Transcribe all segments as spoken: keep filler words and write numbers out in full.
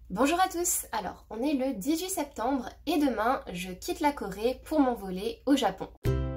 Bonjour à tous, alors on est le dix-huit septembre et demain je quitte la Corée pour m'envoler au Japon.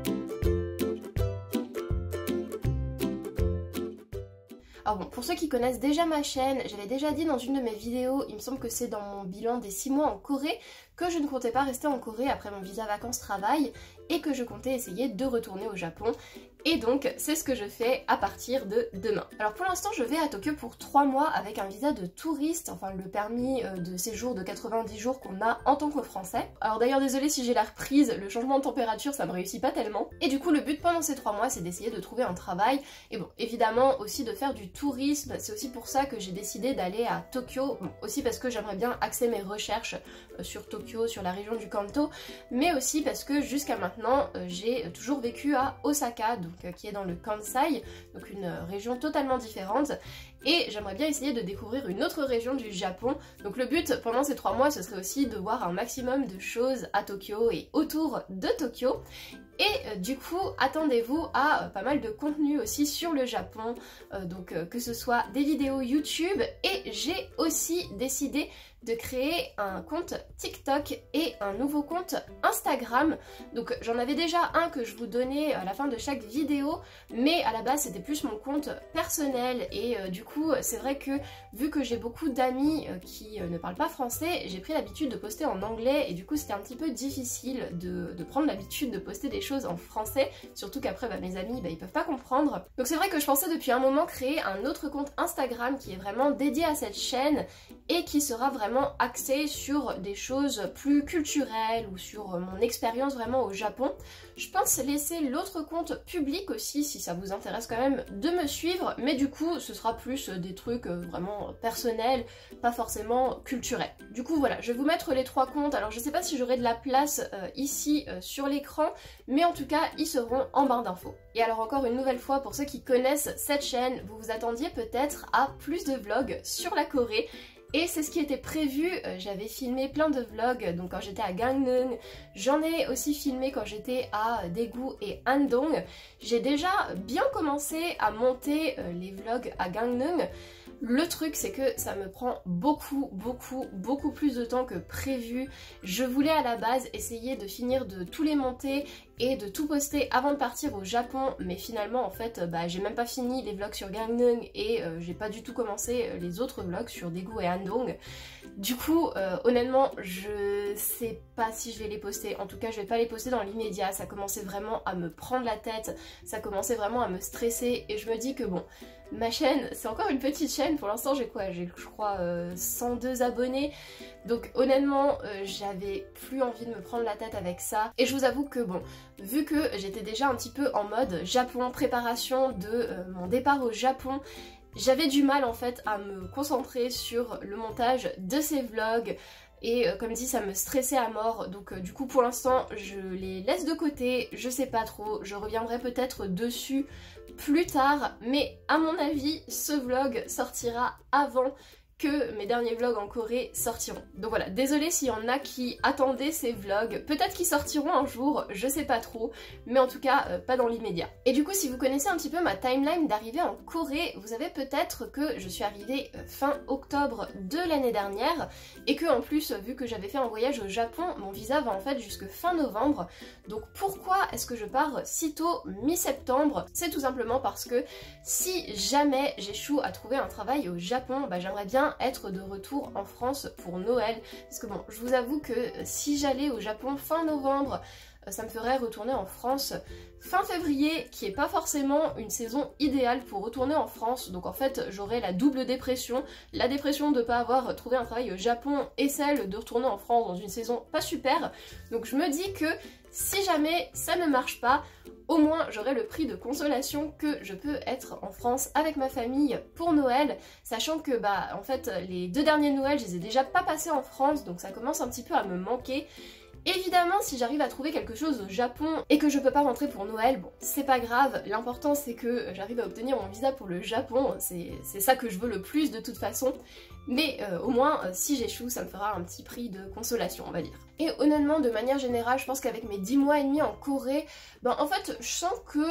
Alors bon, pour ceux qui connaissent déjà ma chaîne, j'avais déjà dit dans une de mes vidéos, il me semble que c'est dans mon bilan des six mois en Corée, que je ne comptais pas rester en Corée après mon visa vacances-travail et que je comptais essayer de retourner au Japon. Et donc c'est ce que je fais à partir de demain. Alors pour l'instant je vais à Tokyo pour trois mois avec un visa de touriste, enfin le permis de séjour de quatre-vingt-dix jours qu'on a en tant que français. Alors d'ailleurs désolée si j'ai la reprise, le changement de température ça me réussit pas tellement. Et du coup le but pendant ces trois mois c'est d'essayer de trouver un travail et bon évidemment aussi de faire du tourisme. C'est aussi pour ça que j'ai décidé d'aller à Tokyo, bon, aussi parce que j'aimerais bien axer mes recherches sur Tokyo, sur la région du Kanto, mais aussi parce que jusqu'à maintenant j'ai toujours vécu à Osaka, donc Donc, qui est dans le Kansai, donc une région totalement différente, et j'aimerais bien essayer de découvrir une autre région du Japon. Donc le but pendant ces trois mois ce serait aussi de voir un maximum de choses à Tokyo et autour de Tokyo. Et euh, du coup, attendez-vous à euh, pas mal de contenu aussi sur le Japon, euh, donc euh, que ce soit des vidéos YouTube, et j'ai aussi décidé de créer un compte TikTok et un nouveau compte Instagram. Donc j'en avais déjà un que je vous donnais à la fin de chaque vidéo, mais à la base c'était plus mon compte personnel et euh, du coup c'est vrai que vu que j'ai beaucoup d'amis euh, qui euh, ne parlent pas français, j'ai pris l'habitude de poster en anglais et du coup c'était un petit peu difficile de, de prendre l'habitude de poster des choses en français, surtout qu'après bah, mes amis bah, ils peuvent pas comprendre. Donc c'est vrai que je pensais depuis un moment créer un autre compte Instagram qui est vraiment dédié à cette chaîne et qui sera vraiment axé sur des choses plus culturelles ou sur mon expérience vraiment au Japon. Je pense laisser l'autre compte public aussi si ça vous intéresse quand même de me suivre, mais du coup ce sera plus des trucs vraiment personnels, pas forcément culturels. Du coup voilà, je vais vous mettre les trois comptes. Alors je sais pas si j'aurai de la place euh, ici euh, sur l'écran, mais en tout cas ils seront en barre d'infos. Et alors encore une nouvelle fois, pour ceux qui connaissent cette chaîne, vous vous attendiez peut-être à plus de vlogs sur la Corée. Et c'est ce qui était prévu, j'avais filmé plein de vlogs donc quand j'étais à Gangneung, j'en ai aussi filmé quand j'étais à Daegu et Andong. J'ai déjà bien commencé à monter les vlogs à Gangneung. Le truc c'est que ça me prend beaucoup beaucoup beaucoup plus de temps que prévu. Je voulais à la base essayer de finir de tous les monter et de tout poster avant de partir au Japon, mais finalement en fait bah, j'ai même pas fini les vlogs sur Gangneung et euh, j'ai pas du tout commencé les autres vlogs sur Daegu et Andong. Du coup euh, honnêtement je sais pas si je vais les poster, en tout cas je vais pas les poster dans l'immédiat. Ça commençait vraiment à me prendre la tête, ça commençait vraiment à me stresser et je me dis que bon, ma chaîne c'est encore une petite chaîne, pour l'instant j'ai quoi, j'ai je crois euh, cent deux abonnés, donc honnêtement euh, j'avais plus envie de me prendre la tête avec ça. Et je vous avoue que bon, vu que j'étais déjà un petit peu en mode Japon, préparation de euh, mon départ au Japon, j'avais du mal en fait à me concentrer sur le montage de ces vlogs. Et euh, comme dit ça me stressait à mort, donc euh, du coup pour l'instant je les laisse de côté, je sais pas trop, je reviendrai peut-être dessus plus tard, mais à mon avis ce vlog sortira avant que mes derniers vlogs en Corée sortiront. Donc voilà, désolée s'il y en a qui attendaient ces vlogs, peut-être qu'ils sortiront un jour, je sais pas trop, mais en tout cas euh, pas dans l'immédiat. Et du coup si vous connaissez un petit peu ma timeline d'arrivée en Corée, vous savez peut-être que je suis arrivée euh, fin octobre de l'année dernière, et que en plus vu que j'avais fait un voyage au Japon, mon visa va en fait jusque fin novembre. Donc pourquoi est-ce que je pars si tôt mi-septembre? C'est tout simplement parce que si jamais j'échoue à trouver un travail au Japon, bah j'aimerais bien être de retour en France pour Noël, parce que bon, je vous avoue que si j'allais au Japon fin novembre, ça me ferait retourner en France fin février, qui est pas forcément une saison idéale pour retourner en France. Donc en fait j'aurais la double dépression, la dépression de pas avoir trouvé un travail au Japon et celle de retourner en France dans une saison pas super. Donc je me dis que si jamais ça ne marche pas, au moins j'aurai le prix de consolation que je peux être en France avec ma famille pour Noël, sachant que bah en fait les deux derniers Noëls je les ai déjà pas passés en France, donc ça commence un petit peu à me manquer. Évidemment, si j'arrive à trouver quelque chose au Japon et que je peux pas rentrer pour Noël, bon, c'est pas grave, l'important c'est que j'arrive à obtenir mon visa pour le Japon, c'est ça que je veux le plus de toute façon, mais euh, au moins, euh, si j'échoue, ça me fera un petit prix de consolation, on va dire. Et honnêtement, de manière générale, je pense qu'avec mes dix mois et demi en Corée, ben en fait, je sens que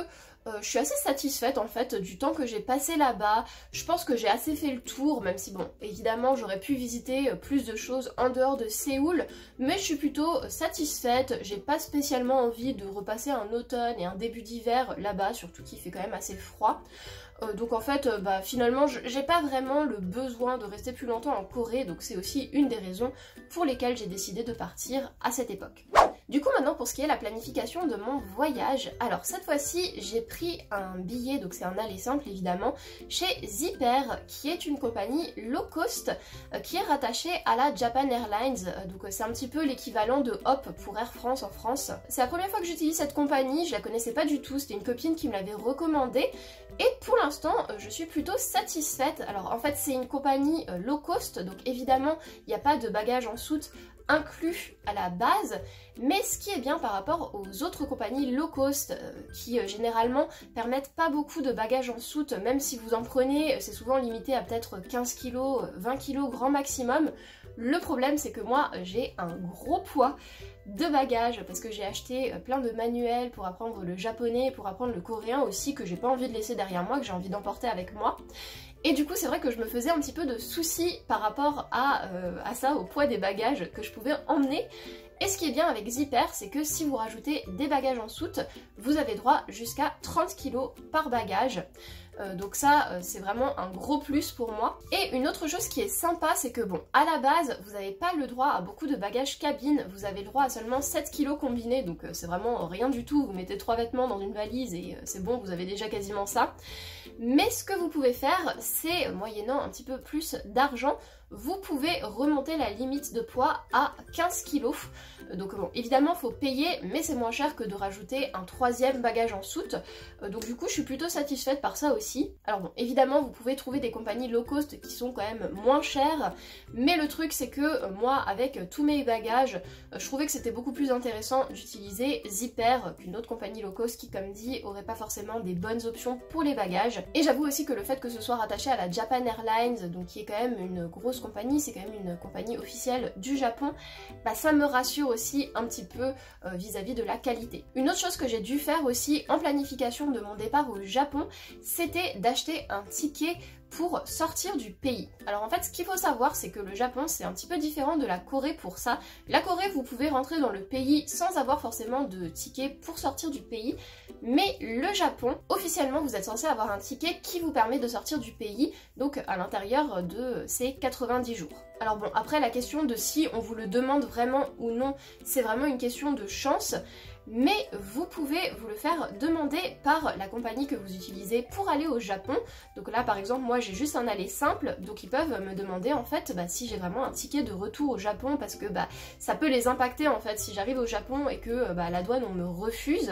Euh, je suis assez satisfaite en fait du temps que j'ai passé là-bas. Je pense que j'ai assez fait le tour, même si bon, évidemment j'aurais pu visiter plus de choses en dehors de Séoul, mais je suis plutôt satisfaite. J'ai pas spécialement envie de repasser un automne et un début d'hiver là-bas, surtout qu'il fait quand même assez froid. Euh, donc en fait, euh, bah, finalement, j'ai pas vraiment le besoin de rester plus longtemps en Corée, donc c'est aussi une des raisons pour lesquelles j'ai décidé de partir à cette époque. Du coup maintenant pour ce qui est la planification de mon voyage, alors cette fois-ci j'ai pris un billet, donc c'est un aller simple évidemment, chez Zipper qui est une compagnie low cost euh, qui est rattachée à la Japan Airlines, euh, donc euh, c'est un petit peu l'équivalent de Hop pour Air France en France. C'est la première fois que j'utilise cette compagnie, je la connaissais pas du tout, c'était une copine qui me l'avait recommandée et pour l'instant euh, je suis plutôt satisfaite. Alors en fait c'est une compagnie euh, low cost, donc évidemment il n'y a pas de bagages en soute inclus à la base, mais ce qui est bien par rapport aux autres compagnies low cost euh, qui euh, généralement permettent pas beaucoup de bagages en soute, même si vous en prenez, c'est souvent limité à peut-être quinze kilos, vingt kilos grand maximum. Le problème c'est que moi j'ai un gros poids de bagages parce que j'ai acheté plein de manuels pour apprendre le japonais, pour apprendre le coréen aussi, que j'ai pas envie de laisser derrière moi, que j'ai envie d'emporter avec moi. Et du coup c'est vrai que je me faisais un petit peu de soucis par rapport à, euh, à ça, au poids des bagages que je pouvais emmener. Et ce qui est bien avec Zipper, c'est que si vous rajoutez des bagages en soute, vous avez droit jusqu'à trente kilos par bagage. Euh, donc ça, euh, c'est vraiment un gros plus pour moi. Et une autre chose qui est sympa, c'est que bon, à la base, vous n'avez pas le droit à beaucoup de bagages cabine, vous avez le droit à seulement sept kilos combinés, donc euh, c'est vraiment rien du tout. Vous mettez trois vêtements dans une valise et euh, c'est bon, vous avez déjà quasiment ça. Mais ce que vous pouvez faire, c'est, moyennant un petit peu plus d'argent, vous pouvez remonter la limite de poids à quinze kilos. Donc bon, évidemment faut payer, mais c'est moins cher que de rajouter un troisième bagage en soute. Donc du coup je suis plutôt satisfaite par ça aussi. Alors bon, évidemment vous pouvez trouver des compagnies low cost qui sont quand même moins chères, mais le truc c'est que moi avec tous mes bagages, je trouvais que c'était beaucoup plus intéressant d'utiliser Zipper qu'une autre compagnie low cost qui, comme dit, aurait pas forcément des bonnes options pour les bagages. Et j'avoue aussi que le fait que ce soit rattaché à la Japan Airlines, donc qui est quand même une grosse compagnie, c'est quand même une compagnie officielle du Japon, bah ça me rassure aussi un petit peu euh, vis-à-vis de la qualité. Une autre chose que j'ai dû faire aussi en planification de mon départ au Japon, c'était d'acheter un ticket pour sortir du pays. Alors en fait ce qu'il faut savoir c'est que le Japon c'est un petit peu différent de la Corée pour ça. La Corée vous pouvez rentrer dans le pays sans avoir forcément de ticket pour sortir du pays, mais le Japon officiellement vous êtes censé avoir un ticket qui vous permet de sortir du pays, donc à l'intérieur de ces quatre-vingt-dix jours. Alors bon, après la question de si on vous le demande vraiment ou non, c'est vraiment une question de chance, mais vous pouvez vous le faire demander par la compagnie que vous utilisez pour aller au Japon. Donc là par exemple moi j'ai juste un aller simple, donc ils peuvent me demander en fait bah, si j'ai vraiment un ticket de retour au Japon, parce que bah, ça peut les impacter en fait si j'arrive au Japon et que bah, à la douane on me refuse.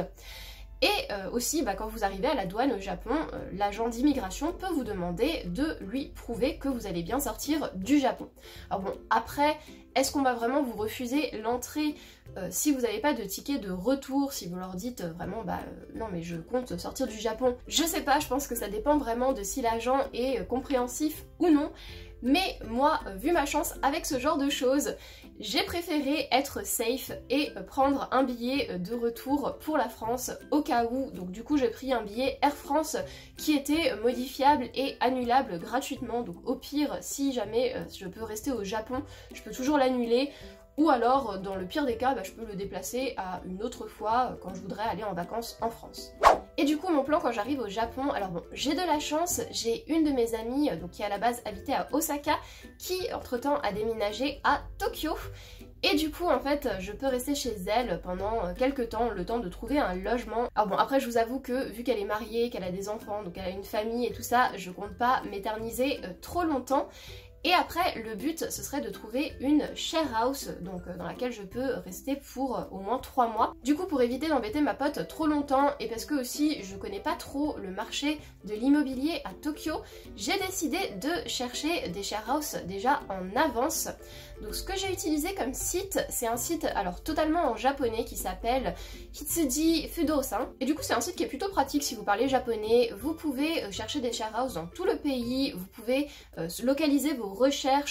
Et euh, aussi, bah, quand vous arrivez à la douane au Japon, euh, l'agent d'immigration peut vous demander de lui prouver que vous allez bien sortir du Japon. Alors bon, après, est-ce qu'on va vraiment vous refuser l'entrée euh, si vous n'avez pas de ticket de retour, si vous leur dites euh, vraiment bah euh, non mais je compte sortir du Japon? Je sais pas, je pense que ça dépend vraiment de si l'agent est euh, compréhensif ou non. Mais moi, vu ma chance avec ce genre de choses, j'ai préféré être safe et prendre un billet de retour pour la France au cas où. Donc du coup j'ai pris un billet Air France qui était modifiable et annulable gratuitement. Donc au pire, si jamais je peux rester au Japon, je peux toujours l'annuler. Ou alors, dans le pire des cas, bah, je peux le déplacer à une autre fois quand je voudrais aller en vacances en France. Et du coup, mon plan quand j'arrive au Japon, alors bon, j'ai de la chance, j'ai une de mes amies, donc qui à la base habitait à Osaka, qui entre-temps a déménagé à Tokyo. Et du coup, en fait, je peux rester chez elle pendant quelques temps, le temps de trouver un logement. Alors bon, après, je vous avoue que, vu qu'elle est mariée, qu'elle a des enfants, donc elle a une famille et tout ça, je compte pas m'éterniser euh, trop longtemps. Et après, le but, ce serait de trouver une share house, donc euh, dans laquelle je peux rester pour euh, au moins trois mois. Du coup, pour éviter d'embêter ma pote trop longtemps, et parce que aussi je connais pas trop le marché de l'immobilier à Tokyo, j'ai décidé de chercher des share house déjà en avance. Donc ce que j'ai utilisé comme site, c'est un site alors totalement en japonais qui s'appelle Hitsuji Fudosan. Et du coup c'est un site qui est plutôt pratique si vous parlez japonais. Vous pouvez chercher des share house dans tout le pays, vous pouvez euh, localiser vos recherches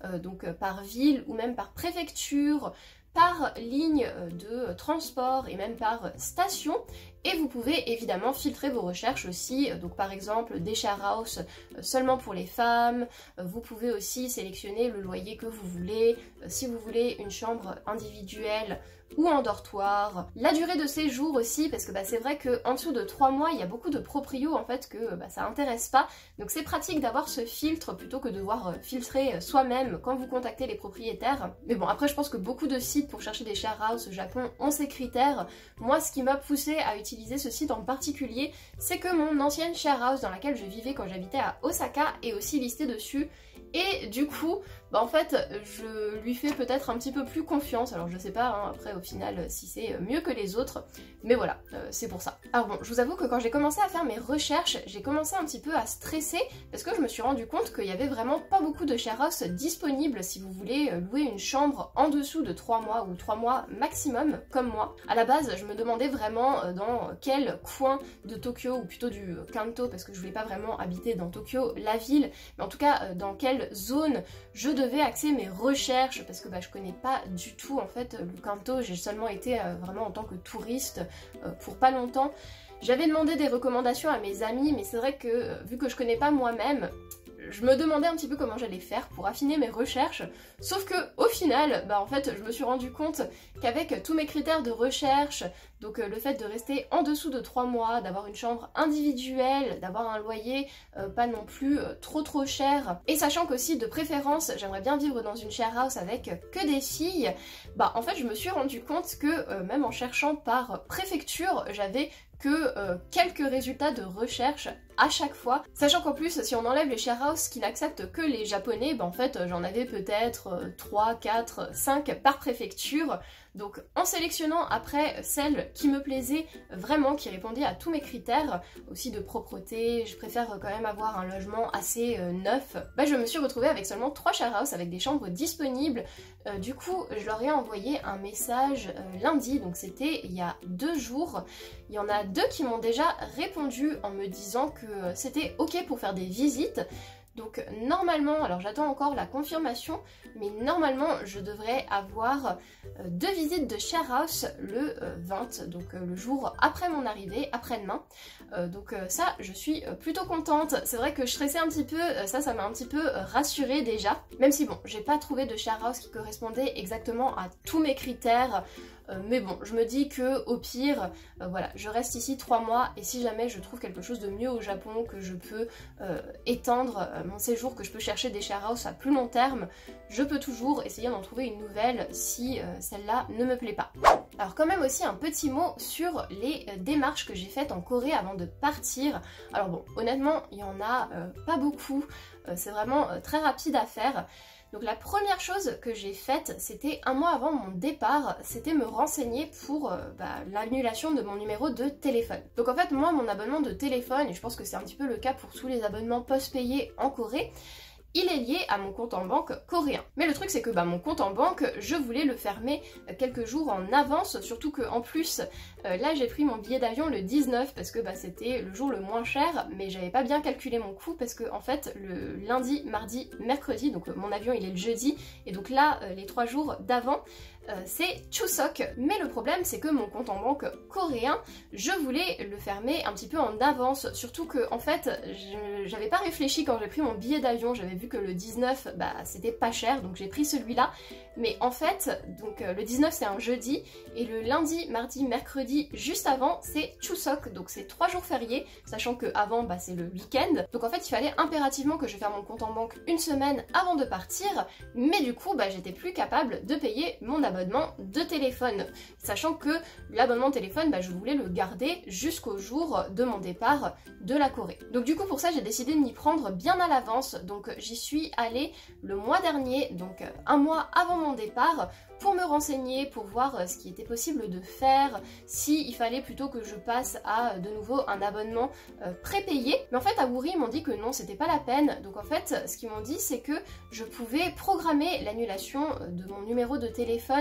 euh, donc euh, par ville ou même par préfecture, par ligne de transport et même par station. Et vous pouvez évidemment filtrer vos recherches aussi, donc par exemple des share house seulement pour les femmes. Vous pouvez aussi sélectionner le loyer que vous voulez, si vous voulez une chambre individuelle ou en dortoir. La durée de séjour aussi, parce que bah, c'est vrai qu'en dessous de trois mois, il y a beaucoup de proprios en fait que bah, ça intéresse pas. Donc c'est pratique d'avoir ce filtre plutôt que de devoir filtrer soi-même quand vous contactez les propriétaires. Mais bon, après je pense que beaucoup de sites pour chercher des share house au Japon ont ces critères. Moi, ce qui m'a poussé à utiliser ce site en particulier, c'est que mon ancienne share house dans laquelle je vivais quand j'habitais à Osaka est aussi listée dessus. Et du coup, bah en fait, je lui fais peut-être un petit peu plus confiance. Alors je sais pas, hein, après au final, si c'est mieux que les autres. Mais voilà, euh, c'est pour ça. Alors bon, je vous avoue que quand j'ai commencé à faire mes recherches, j'ai commencé un petit peu à stresser parce que je me suis rendu compte qu'il y avait vraiment pas beaucoup de share house disponibles si vous voulez louer une chambre en dessous de trois mois ou trois mois maximum, comme moi. À la base, je me demandais vraiment dans quel coin de Tokyo, ou plutôt du Kanto, parce que je voulais pas vraiment habiter dans Tokyo, la ville, mais en tout cas dans quelle zone je devais axer mes recherches, parce que bah, je connais pas du tout en fait le Kanto, j'ai seulement été euh, vraiment en tant que touriste euh, pour pas longtemps. J'avais demandé des recommandations à mes amis, mais c'est vrai que euh, vu que je connais pas moi-même, je me demandais un petit peu comment j'allais faire pour affiner mes recherches, sauf que au final, bah en fait, je me suis rendu compte qu'avec tous mes critères de recherche, donc euh, le fait de rester en dessous de trois mois, d'avoir une chambre individuelle, d'avoir un loyer euh, pas non plus euh, trop trop cher, et sachant qu'aussi de préférence, j'aimerais bien vivre dans une share house avec que des filles, bah en fait je me suis rendu compte que euh, même en cherchant par préfecture, j'avais que euh, quelques résultats de recherche à chaque fois, sachant qu'en plus si on enlève les share house qui n'acceptent que les japonais, bah en fait j'en avais peut-être euh, trois, quatre, cinq par préfecture. Donc en sélectionnant après celle qui me plaisait vraiment, qui répondait à tous mes critères, aussi de propreté, je préfère quand même avoir un logement assez euh, neuf, bah je me suis retrouvée avec seulement trois share house avec des chambres disponibles. Euh, du coup je leur ai envoyé un message euh, lundi, donc c'était il y a deux jours. Il y en a deux qui m'ont déjà répondu en me disant que euh, c'était ok pour faire des visites. Donc normalement, alors j'attends encore la confirmation, mais normalement je devrais avoir euh, deux visites de share house le euh, vingt, donc euh, le jour après mon arrivée, après-demain. Euh, donc euh, ça, je suis euh, plutôt contente. C'est vrai que je stressais un petit peu, euh, ça, ça m'a un petit peu euh, rassurée déjà. Même si bon, j'ai pas trouvé de share house qui correspondait exactement à tous mes critères. Euh, mais bon, je me dis que au pire, euh, voilà, je reste ici trois mois et si jamais je trouve quelque chose de mieux au Japon, que je peux euh, étendre euh, mon séjour, que je peux chercher des share house à plus long terme, je peux toujours essayer d'en trouver une nouvelle si euh, celle-là ne me plaît pas. Alors quand même aussi un petit mot sur les euh, démarches que j'ai faites en Corée avant de partir. Alors bon, honnêtement, il y en a euh, pas beaucoup, euh, c'est vraiment euh, très rapide à faire. Donc la première chose que j'ai faite, c'était un mois avant mon départ, c'était me renseigner pour euh, bah, l'annulation de mon numéro de téléphone. Donc en fait, moi, mon abonnement de téléphone, et je pense que c'est un petit peu le cas pour tous les abonnements post-payés en Corée, il est lié à mon compte en banque coréen. Mais le truc c'est que bah, mon compte en banque, je voulais le fermer quelques jours en avance, surtout que en plus, euh, là j'ai pris mon billet d'avion le dix-neuf parce que bah, c'était le jour le moins cher, mais j'avais pas bien calculé mon coût parce que en fait le lundi, mardi, mercredi, donc euh, mon avion il est le jeudi, et donc là euh, les trois jours d'avant, Euh, c'est Chuseok. Mais le problème c'est que mon compte en banque coréen, je voulais le fermer un petit peu en avance, surtout que en fait j'avais pas réfléchi quand j'ai pris mon billet d'avion, j'avais vu que le dix-neuf bah c'était pas cher donc j'ai pris celui-là, mais en fait donc euh, le dix-neuf c'est un jeudi et le lundi, mardi, mercredi juste avant c'est Chuseok, donc c'est trois jours fériés, sachant que avant bah c'est le week-end, donc en fait il fallait impérativement que je ferme mon compte en banque une semaine avant de partir, mais du coup bah j'étais plus capable de payer mon abonnement abonnement de téléphone, sachant que l'abonnement téléphone, bah, je voulais le garder jusqu'au jour de mon départ de la Corée. Donc du coup pour ça j'ai décidé de m'y prendre bien à l'avance, donc j'y suis allée le mois dernier, donc un mois avant mon départ, pour me renseigner, pour voir ce qui était possible de faire, si il fallait plutôt que je passe à de nouveau un abonnement euh, prépayé. Mais en fait à Woori ils m'ont dit que non, c'était pas la peine, donc en fait ce qu'ils m'ont dit c'est que je pouvais programmer l'annulation de mon numéro de téléphone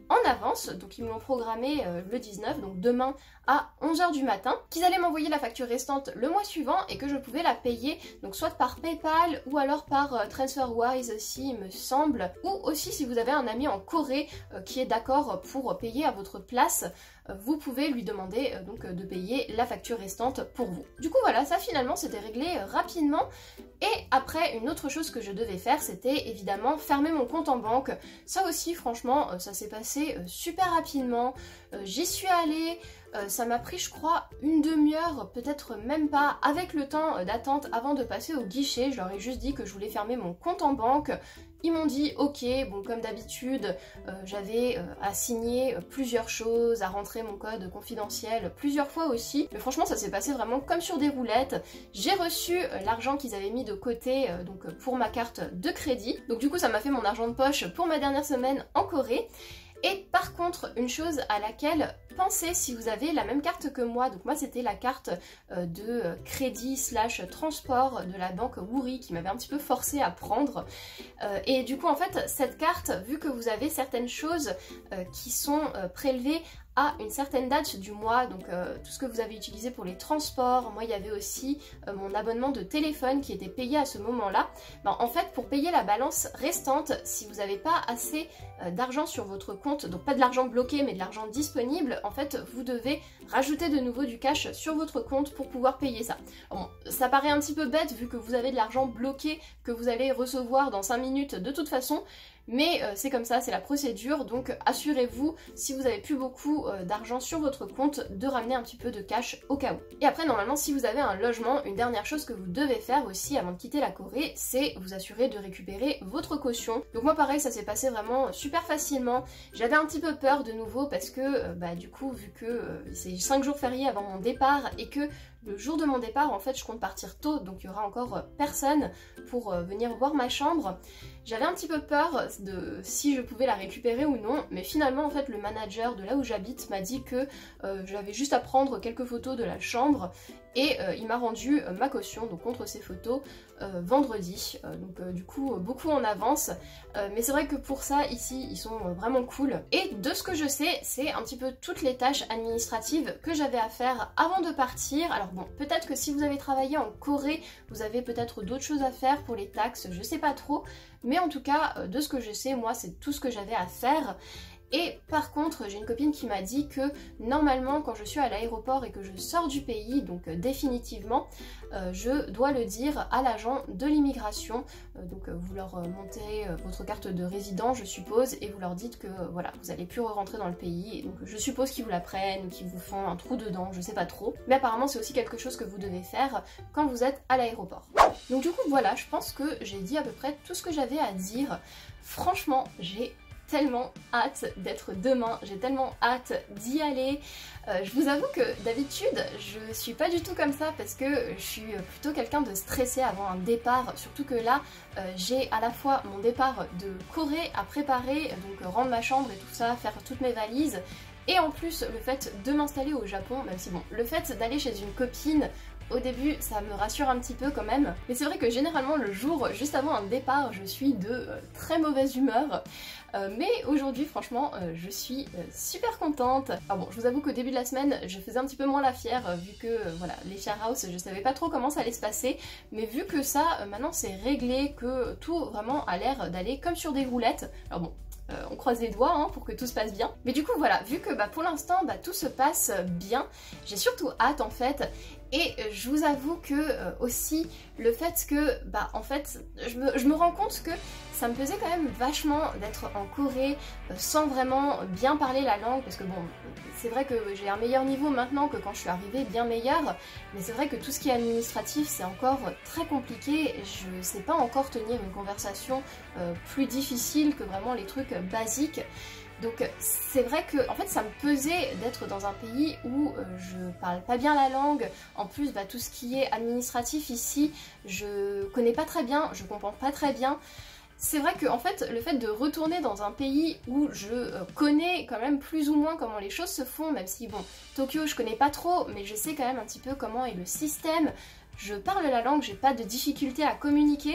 en avance, donc ils me l'ont programmé euh, le dix-neuf, donc demain à onze heures du matin, qu'ils allaient m'envoyer la facture restante le mois suivant et que je pouvais la payer donc soit par PayPal ou alors par euh, TransferWise aussi il me semble, ou aussi si vous avez un ami en Corée euh, qui est d'accord pour payer à votre place, euh, vous pouvez lui demander euh, donc de payer la facture restante pour vous. Du coup voilà, ça finalement c'était réglé euh, rapidement. Et après, une autre chose que je devais faire, c'était évidemment fermer mon compte en banque. Ça aussi, franchement, ça s'est passé super rapidement. J'y suis allée, ça m'a pris, je crois, une demi-heure, peut-être même pas, avec le temps d'attente avant de passer au guichet. Je leur ai juste dit que je voulais fermer mon compte en banque. Ils m'ont dit ok, bon comme d'habitude, euh, j'avais euh, à signer plusieurs choses, à rentrer mon code confidentiel plusieurs fois aussi, mais franchement ça s'est passé vraiment comme sur des roulettes. J'ai reçu euh, l'argent qu'ils avaient mis de côté euh, donc pour ma carte de crédit, donc du coup ça m'a fait mon argent de poche pour ma dernière semaine en Corée. Et par contre, une chose à laquelle pensez si vous avez la même carte que moi, donc moi c'était la carte euh, de crédit slash transport de la banque Woori qui m'avait un petit peu forcé à prendre. Euh, et du coup en fait cette carte, vu que vous avez certaines choses euh, qui sont euh, prélevées à une certaine date du mois, donc euh, tout ce que vous avez utilisé pour les transports, moi il y avait aussi euh, mon abonnement de téléphone qui était payé à ce moment-là, ben, en fait pour payer la balance restante, si vous n'avez pas assez euh, d'argent sur votre compte, donc pas de l'argent bloqué mais de l'argent disponible, en fait vous devez rajouter de nouveau du cash sur votre compte pour pouvoir payer ça. Bon, ça paraît un petit peu bête vu que vous avez de l'argent bloqué que vous allez recevoir dans cinq minutes de toute façon, mais euh, c'est comme ça, c'est la procédure, donc assurez-vous, si vous avez plus beaucoup euh, d'argent sur votre compte, de ramener un petit peu de cash au cas où. Et après, normalement, si vous avez un logement, une dernière chose que vous devez faire aussi avant de quitter la Corée, c'est vous assurer de récupérer votre caution. Donc moi pareil, ça s'est passé vraiment super facilement. J'avais un petit peu peur de nouveau parce que, euh, bah du coup, vu que euh, c'est cinq jours fériés avant mon départ et que le jour de mon départ, en fait, je compte partir tôt, donc il y aura encore personne pour euh, venir voir ma chambre. J'avais un petit peu peur de si je pouvais la récupérer ou non, mais finalement, en fait, le manager de là où j'habite m'a dit que euh, j'avais juste à prendre quelques photos de la chambre et euh, il m'a rendu euh, ma caution, donc contre ces photos, euh, vendredi. Euh, donc euh, du coup, beaucoup en avance. Euh, mais c'est vrai que pour ça, ici, ils sont vraiment cool. Et de ce que je sais, c'est un petit peu toutes les tâches administratives que j'avais à faire avant de partir. Alors bon, peut-être que si vous avez travaillé en Corée, vous avez peut-être d'autres choses à faire pour les taxes, je sais pas trop. Mais en tout cas, de ce que je sais, moi, c'est tout ce que j'avais à faire. Et par contre, j'ai une copine qui m'a dit que normalement, quand je suis à l'aéroport et que je sors du pays, donc euh, définitivement, euh, je dois le dire à l'agent de l'immigration. Euh, donc euh, vous leur euh, montez euh, votre carte de résident, je suppose, et vous leur dites que euh, voilà, vous allez plus rentrer dans le pays. Et donc je suppose qu'ils vous la prennent ou qu'ils vous font un trou dedans, je sais pas trop. Mais apparemment, c'est aussi quelque chose que vous devez faire quand vous êtes à l'aéroport. Donc du coup, voilà, je pense que j'ai dit à peu près tout ce que j'avais à dire. Franchement, j'ai tellement hâte d'être demain, j'ai tellement hâte d'y aller. Euh, je vous avoue que d'habitude je suis pas du tout comme ça parce que je suis plutôt quelqu'un de stressé avant un départ, surtout que là euh, j'ai à la fois mon départ de Corée à préparer, donc rendre ma chambre et tout ça, faire toutes mes valises, et en plus le fait de m'installer au Japon, même si bon, le fait d'aller chez une copine, au début, ça me rassure un petit peu quand même, mais c'est vrai que généralement le jour juste avant un départ, je suis de euh, très mauvaise humeur. Euh, mais aujourd'hui, franchement, euh, je suis euh, super contente. Alors bon, je vous avoue qu'au début de la semaine, je faisais un petit peu moins la fière, euh, vu que, euh, voilà, les share house, je savais pas trop comment ça allait se passer, mais vu que ça, euh, maintenant c'est réglé, que tout vraiment a l'air d'aller comme sur des roulettes. Alors bon, Euh, on croise les doigts hein, pour que tout se passe bien. Mais du coup voilà, vu que bah, pour l'instant bah, tout se passe bien, j'ai surtout hâte en fait. Et je vous avoue que euh, aussi le fait que bah en fait je me, je me rends compte que ça me pesait quand même vachement d'être en Corée euh, sans vraiment bien parler la langue, parce que bon c'est vrai que j'ai un meilleur niveau maintenant que quand je suis arrivée, bien meilleur, mais c'est vrai que tout ce qui est administratif c'est encore très compliqué. Je sais pas encore tenir une conversation euh, plus difficile que vraiment les trucs basiques. Donc c'est vrai que en fait ça me pesait d'être dans un pays où euh, je parle pas bien la langue. En plus bah, tout ce qui est administratif ici je connais pas très bien, je comprends pas très bien. C'est vrai que en fait le fait de retourner dans un pays où je euh, connais quand même plus ou moins comment les choses se font, même si bon Tokyo je connais pas trop, mais je sais quand même un petit peu comment est le système. Je parle la langue, j'ai pas de difficulté à communiquer,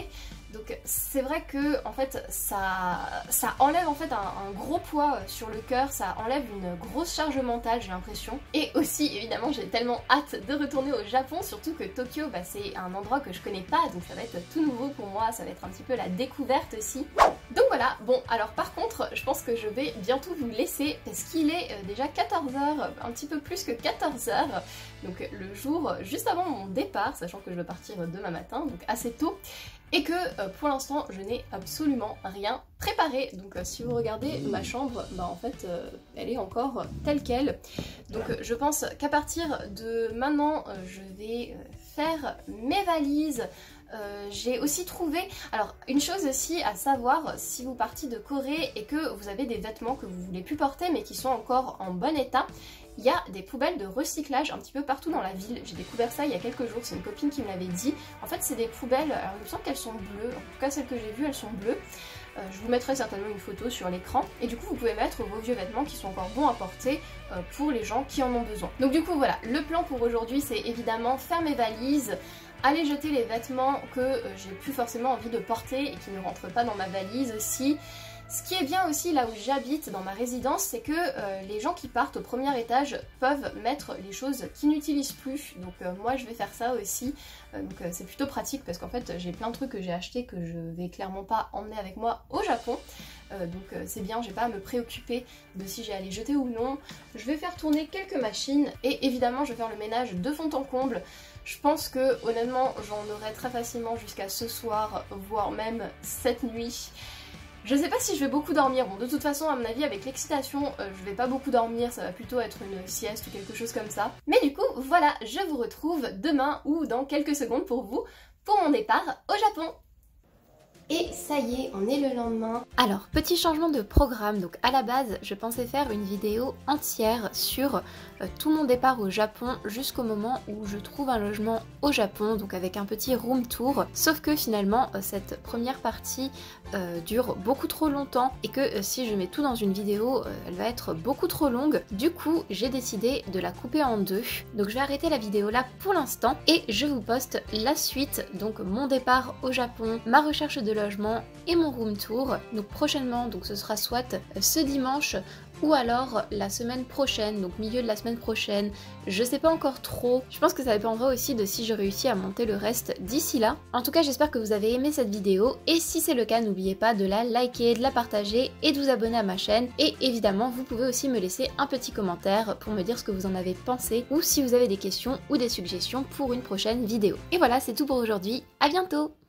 Donc c'est vrai que en fait ça, ça enlève en fait un, un gros poids sur le cœur, ça enlève une grosse charge mentale j'ai l'impression. Et aussi évidemment j'ai tellement hâte de retourner au Japon, surtout que Tokyo bah, c'est un endroit que je connais pas, donc ça va être tout nouveau pour moi, ça va être un petit peu la découverte aussi. Donc voilà, bon alors par contre je pense que je vais bientôt vous laisser parce qu'il est déjà quatorze heures, un petit peu plus que quatorze heures, donc le jour juste avant mon départ, sachant que je vais partir demain matin, donc assez tôt. Et que euh, pour l'instant je n'ai absolument rien préparé. Donc euh, si vous regardez ma chambre, bah en fait euh, elle est encore telle qu'elle. Donc euh, je pense qu'à partir de maintenant euh, je vais euh, faire mes valises. Euh, j'ai aussi trouvé, alors une chose aussi à savoir, si vous partez de Corée et que vous avez des vêtements que vous voulez plus porter mais qui sont encore en bon état, il y a des poubelles de recyclage un petit peu partout dans la ville. J'ai découvert ça il y a quelques jours, c'est une copine qui me l'avait dit. En fait c'est des poubelles, alors il me semble qu'elles sont bleues, en tout cas celles que j'ai vues elles sont bleues. Euh, je vous mettrai certainement une photo sur l'écran. Et du coup vous pouvez mettre vos vieux vêtements qui sont encore bons à porter euh, pour les gens qui en ont besoin. Donc du coup voilà, le plan pour aujourd'hui c'est évidemment faire mes valises, aller jeter les vêtements que euh, j'ai plus forcément envie de porter et qui ne rentrent pas dans ma valise aussi. Ce qui est bien aussi là où j'habite dans ma résidence, c'est que euh, les gens qui partent au premier étage peuvent mettre les choses qu'ils n'utilisent plus. Donc euh, moi je vais faire ça aussi. Euh, donc euh, c'est plutôt pratique parce qu'en fait j'ai plein de trucs que j'ai achetés que je vais clairement pas emmener avec moi au Japon. Euh, donc euh, c'est bien, j'ai pas à me préoccuper de si j'ai à les jeter ou non. Je vais faire tourner quelques machines et évidemment je vais faire le ménage de fond en comble. Je pense que honnêtement j'en aurai très facilement jusqu'à ce soir, voire même cette nuit. Je sais pas si je vais beaucoup dormir, bon de toute façon à mon avis avec l'excitation euh, je vais pas beaucoup dormir, ça va plutôt être une sieste ou quelque chose comme ça. Mais du coup voilà, je vous retrouve demain ou dans quelques secondes pour vous, pour mon départ au Japon. Et ça y est, on est le lendemain. Alors, petit changement de programme. Donc à la base, je pensais faire une vidéo entière sur euh, tout mon départ au Japon jusqu'au moment où je trouve un logement au Japon, donc avec un petit room tour. Sauf que finalement, euh, cette première partie euh, dure beaucoup trop longtemps et que euh, si je mets tout dans une vidéo, euh, elle va être beaucoup trop longue. Du coup, j'ai décidé de la couper en deux. Donc je vais arrêter la vidéo là pour l'instant et je vous poste la suite. Donc mon départ au Japon, ma recherche de logement et mon room tour. Donc prochainement, donc ce sera soit ce dimanche ou alors la semaine prochaine, donc milieu de la semaine prochaine. Je sais pas encore trop. Je pense que ça dépendra aussi de si je réussis à monter le reste d'ici là. En tout cas, j'espère que vous avez aimé cette vidéo et si c'est le cas, n'oubliez pas de la liker, de la partager et de vous abonner à ma chaîne. Et évidemment, vous pouvez aussi me laisser un petit commentaire pour me dire ce que vous en avez pensé ou si vous avez des questions ou des suggestions pour une prochaine vidéo. Et voilà, c'est tout pour aujourd'hui. À bientôt!